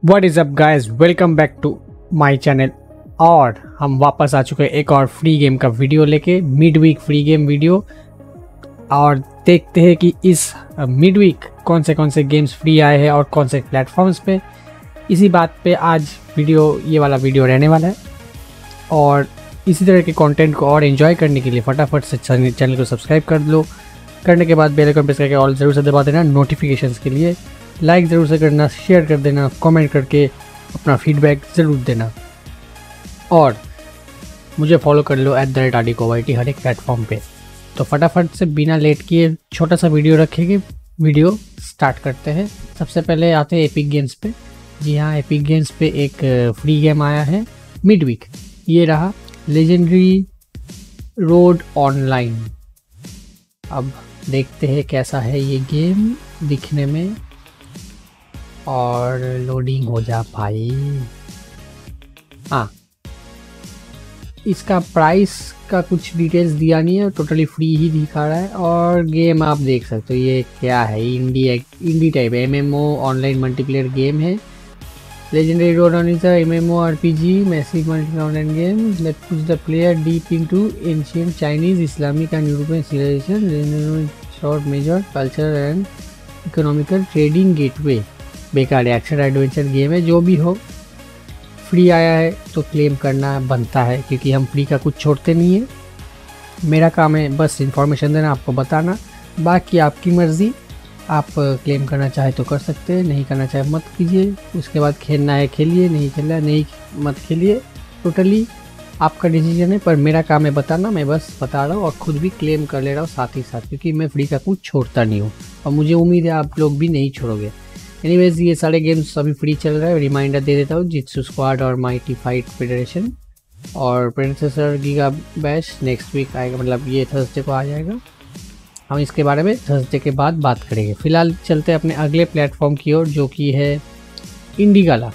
What is up guys, welcome back to my channel. और हम वापस आ चुके हैं एक और फ्री गेम का वीडियो लेके, mid week free game video. और देखते हैं कि इस मिड वीक कौन से गेम्स फ्री आए हैं और कौन से प्लेटफॉर्म्स पे। इसी बात पे आज ये वाला वीडियो रहने वाला है। और इसी तरह के कंटेंट को और एंजॉय करने के लिए फटाफट से चैनल को सब्सक्राइब कर लो। करने के बाद बेल आइकन प्रेस करके ऑल ज़रूर से दबा देना नोटिफिकेशंस के लिए। लाइक ज़रूर से करना, शेयर कर देना, कमेंट करके अपना फीडबैक ज़रूर देना। और मुझे फॉलो कर लो @RDKOYT हर एक प्लेटफॉर्म पे। तो फटाफट से बिना लेट किए छोटा सा वीडियो रखेंगे, वीडियो स्टार्ट करते हैं। सबसे पहले आते हैं एपिक गेम्स पे। जी हाँ, एपिक गेम्स पे एक फ्री गेम आया है मिड वीक। ये रहा लेजेंडरी रोड ऑनलाइन। अब देखते हैं कैसा है ये गेम दिखने में। और लोडिंग हो जा भाई। हाँ, इसका प्राइस का कुछ डिटेल्स दिया नहीं है, टोटली फ्री ही दिखा रहा है। और गेम आप देख सकते हो ये क्या है, indie type MMO online multiplayer game है। Legendary road on is MMORPG massive multiplayer online game let push the player deep into ancient Chinese, Islamic and European civilization, short major culture and economical trading gateway. बेकार action adventure game है। जो भी हो, free आया है तो claim करना बनता है, क्योंकि हम फ्री का कुछ छोड़ते नहीं है। मेरा काम है बस इन्फॉर्मेशन देना, आपको बताना। बाकी आपकी मर्ज़ी, आप क्लेम करना चाहे तो कर सकते हैं, नहीं करना चाहे मत कीजिए। उसके बाद खेलना है खेलिए, नहीं खेलना है नहीं मत खेलिए। टोटली आपका डिसीजन है, पर मेरा काम है बताना। मैं बस बता रहा हूँ और ख़ुद भी क्लेम कर ले रहा हूँ साथ ही साथ, क्योंकि मैं फ्री का कुछ छोड़ता नहीं हूँ और मुझे उम्मीद है आप लोग भी नहीं छोड़ोगे। एनीवेज, ये सारे गेम्स अभी फ्री चल रहा है। रिमाइंडर दे देता हूँ, जित्सु स्क्वाड और माइटी फाइट फेडरेशन और प्रिंसेसर गीगा बैश नेक्स्ट वीक आएगा, मतलब ये थर्सडे को आ जाएगा। हम इसके बारे में थर्सडे के बाद बात करेंगे। फिलहाल चलते हैं अपने अगले प्लेटफॉर्म की ओर, जो कि है इंडिगाला।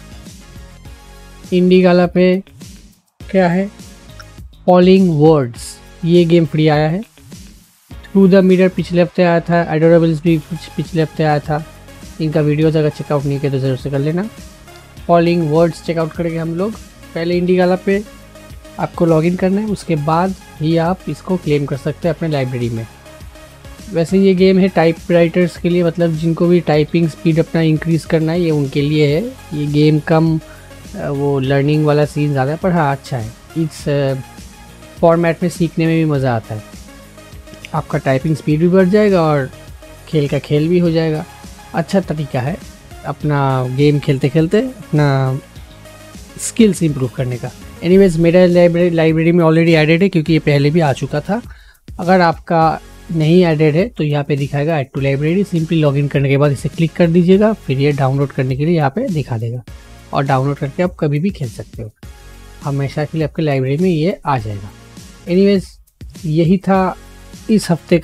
इंडिगाला पे क्या है, फॉलिंग वर्ड्स। ये गेम फ्री आया है। थ्रू द मिरर पिछले हफ्ते आया था, एडोरेबल्स भी पिछले हफ्ते आया था। इनका वीडियोज़ अगर चेकआउट नहीं किया तो ज़रूर से कर लेना। फॉलिंग वर्ड्स चेकआउट करेंगे हम लोग। पहले इंडिगाला पे आपको लॉगिन करना है, उसके बाद ही आप इसको क्लेम कर सकते हैं अपने लाइब्रेरी में। वैसे ये गेम है टाइप राइटर्स के लिए, मतलब जिनको भी टाइपिंग स्पीड अपना इंक्रीज़ करना है, ये उनके लिए है। ये गेम कम वो लर्निंग वाला सीन ज़्यादा है, पर हाँ अच्छा है। इस फॉर्मेट में सीखने में भी मज़ा आता है। आपका टाइपिंग स्पीड भी बढ़ जाएगा और खेल का खेल भी हो जाएगा। अच्छा तरीका है अपना गेम खेलते खेलते अपना स्किल्स इंप्रूव करने का। एनीवेज, मेरा लाइब्रेरी में ऑलरेडी एडेड है, क्योंकि ये पहले भी आ चुका था। अगर आपका नहीं एडेड है तो यहाँ पे दिखाएगा add to library. Simply login करने के बाद इसे क्लिक कर दीजिएगा, फिर ये डाउनलोड करने के लिए यहाँ पे दिखा देगा और डाउनलोड करके आप कभी भी खेल सकते हो। हमेशा के लिए आपके लाइब्रेरी में ये आ जाएगा। एनीवेज, यही था इस हफ्ते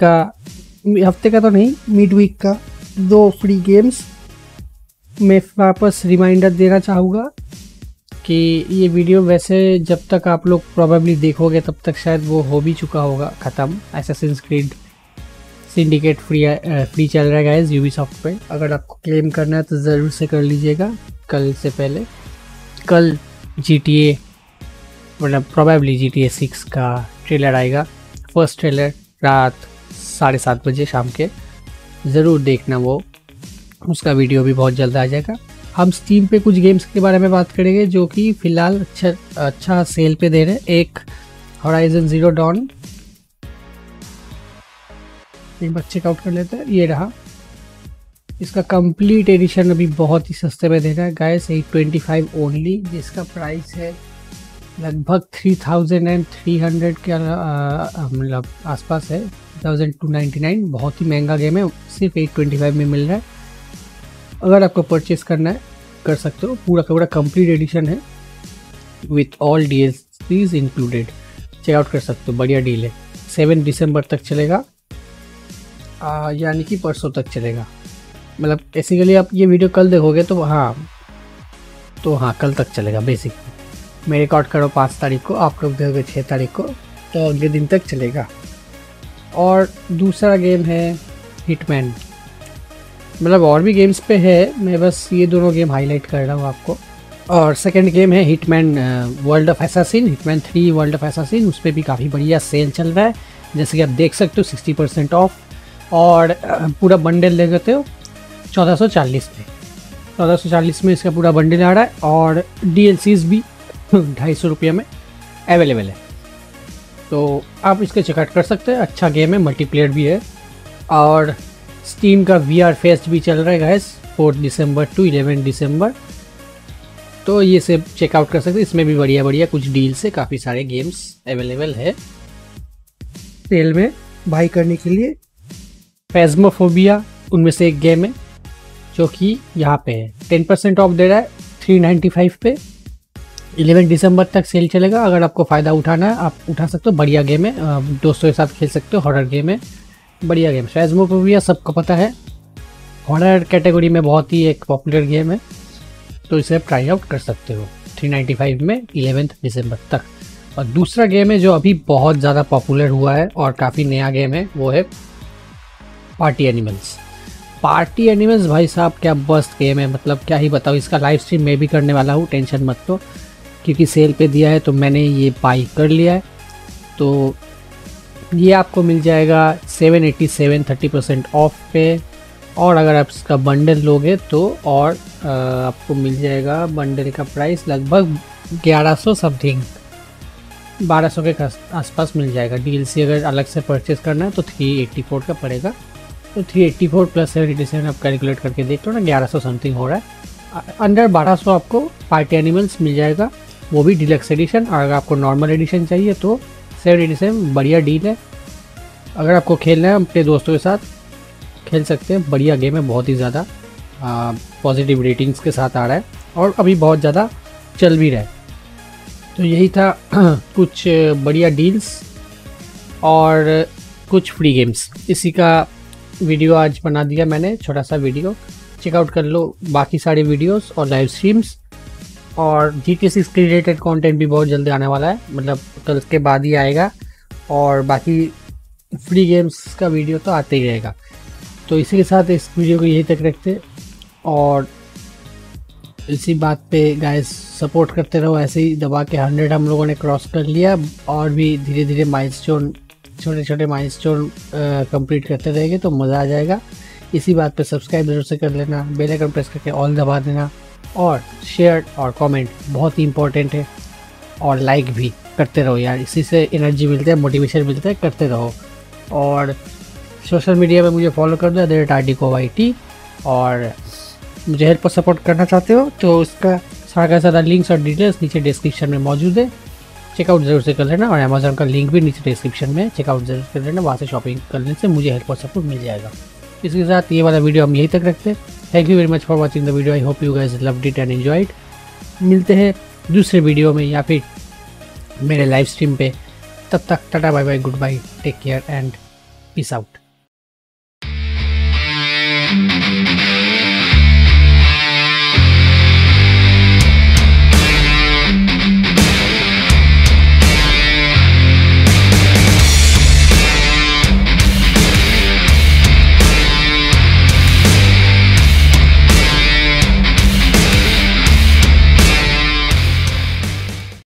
का तो नहीं, मिड वीक का 2 फ्री गेम्स। मैं वापस रिमाइंडर देना चाहूँगा कि ये वीडियो वैसे जब तक आप लोग प्रोबेबली देखोगे तब तक शायद वो हो भी चुका होगा ख़त्म। असैसिन्स क्रीड सिंडिकेट फ्री चल रहा है गाइस यूबीसॉफ्ट पे। अगर आपको क्लेम करना है तो ज़रूर से कर लीजिएगा कल से पहले। कल GTA, मतलब प्रोबेबली GTA 6 का ट्रेलर आएगा। फर्स्ट ट्रेलर रात 7:30 बजे शाम के, ज़रूर देखना वो। उसका वीडियो भी बहुत जल्द आ जाएगा। हम स्टीम पे कुछ गेम्स के बारे में बात करेंगे जो कि फ़िलहाल अच्छा सेल पे दे रहे हैं। एक होराइजन ज़ीरो डॉन, एक बार चेकआउट कर लेते हैं। ये रहा, इसका कंप्लीट एडिशन अभी बहुत ही सस्ते में दे रहा है गाइस, 825 ओनली, जिसका प्राइस है लगभग 3300 के मतलब आसपास है, 1299। बहुत ही महंगा गेम है, सिर्फ 825 में मिल रहा है। अगर आपको परचेस करना है कर सकते हो। पूरा का पूरा कंप्लीट एडिशन है with all DLCs included. Check out कर सकते हो, बढ़िया डील है। 7 दिसंबर तक चलेगा, यानी कि परसों तक चलेगा। मतलब बेसिकली आप ये वीडियो कल देखोगे तो हाँ कल तक चलेगा बेसिकली। मैं रिकॉर्ड करो 5 तारीख को, आप लोग देखोगे 6 तारीख को, तो अगले दिन तक चलेगा। और दूसरा गेम है हिटमैन। मतलब और भी गेम्स पे है, मैं बस ये दोनों गेम हाईलाइट कर रहा हूँ आपको। और सेकंड गेम है Hitman world of assassin, Hitman 3 world of assassin. उस पर भी काफ़ी बढ़िया सेल चल रहा है, जैसे कि आप देख सकते हो 60% ऑफ, और पूरा बंडल ले लेते हो 1440 में। 1440 में इसका पूरा बंडल आ रहा है, और DLCs भी 250 रुपये में अवेलेबल है। तो आप इसके चेकआउट कर सकते हैं, अच्छा गेम है, मल्टीप्लेयर भी है। और स्टीम का VR फेस्ट भी चल रहा है गाइस, 4 दिसंबर टू 11 दिसंबर। तो ये सब चेकआउट कर सकते हैं, इसमें भी बढ़िया बढ़िया कुछ डील से काफ़ी सारे गेम्स अवेलेबल है सेल में बाई करने के लिए। फैज़्मोफोबिया उनमें से एक गेम है जो कि यहाँ पे है, 10% ऑफ दे रहा है 395 पे। 11 दिसंबर तक सेल चलेगा, अगर आपको फ़ायदा उठाना है आप उठा सकते हो। बढ़िया गेम है, दोस्तों के साथ खेल सकते हो, हॉरर गेम है, बढ़िया गेम। फैज़्मोफोबिया सबको पता है, हॉरर कैटेगरी में बहुत ही एक पॉपुलर गेम है, तो इसे आप ट्राई आउट कर सकते हो 395 में 11 दिसंबर तक। और दूसरा गेम है जो अभी बहुत ज़्यादा पॉपुलर हुआ है और काफ़ी नया गेम है, वो है पार्टी एनिमल्स। पार्टी एनिमल्स भाई साहब क्या मस्त गेम है, मतलब क्या ही बताऊँ। इसका लाइव स्ट्रीम मैं भी करने वाला हूँ, टेंशन मत लो, क्योंकि सेल पे दिया है तो मैंने ये बाई कर लिया है। तो ये आपको मिल जाएगा 787 30% ऑफ पे, और अगर आप इसका बंडल लोगे तो और आपको मिल जाएगा बंडल का प्राइस लगभग 1100 समथिंग, 1200 के आसपास मिल जाएगा। DLC अगर अलग से परचेज़ करना है तो 384 का पड़ेगा। तो 384 प्लस 787 आप कैलकुलेट करके देख लो ना, 1100 समथिंग हो रहा है। अंडर 1200 आपको पार्टी एनिमल्स मिल जाएगा, वो भी डिलक्स एडिशन। और अगर आपको नॉर्मल एडिशन चाहिए तो 787 बढ़िया डील है। अगर आपको खेलना है अपने दोस्तों के साथ खेल सकते हैं, बढ़िया गेम है, बहुत ही ज़्यादा पॉजिटिव रेटिंग्स के साथ आ रहा है और अभी बहुत ज़्यादा चल भी रहा है। तो यही था कुछ बढ़िया डील्स और कुछ फ्री गेम्स, इसी का वीडियो आज बना दिया मैंने, छोटा सा वीडियो। चेकआउट कर लो बाकी सारे वीडियोस और लाइव स्ट्रीम्स, और GTA 6 के रिलेटेड कंटेंट भी बहुत जल्दी आने वाला है, मतलब कल के बाद ही आएगा। और बाकी फ्री गेम्स का वीडियो तो आते ही रहेगा। तो इसी के साथ इस वीडियो को यही तक रखते, और इसी बात पे गाइस सपोर्ट करते रहो, ऐसे ही दबा के 100 हम लोगों ने क्रॉस कर लिया, और भी धीरे धीरे माइलस्टोन, छोटे छोटे माइलस्टोन कंप्लीट करते रहेंगे तो मज़ा आ जाएगा। इसी बात पे सब्सक्राइब जरूर से कर लेना, बेल आइकन प्रेस करके ऑल दबा देना, और शेयर और कमेंट बहुत ही इंपॉर्टेंट है, और लाइक भी करते रहो यार, इसी से एनर्जी मिलता है, मोटिवेशन मिलता है, करते रहो। और सोशल मीडिया पे मुझे फॉलो कर दो @RDKoYT, और मुझे हेल्प और सपोर्ट करना चाहते हो तो उसका सारा लिंक्स और डिटेल्स नीचे डिस्क्रिप्शन में मौजूद है, चेकआउट ज़रूर से कर लेना। और अमेज़न का लिंक भी नीचे डिस्क्रिप्शन में, चेकआउट ज़रूर कर लेना, वहाँ से शॉपिंग करने से मुझे हेल्प और सपोर्ट मिल जाएगा। इसके साथ ये वाला वीडियो हम यहीं तक रखते हैं। Thank you very much for watching the video, I hope you guys loved it and enjoyed. मिलते हैं दूसरे वीडियो में या फिर मेरे लाइव स्ट्रीम पे, तब तक tata bye bye, goodbye, take care and peace out.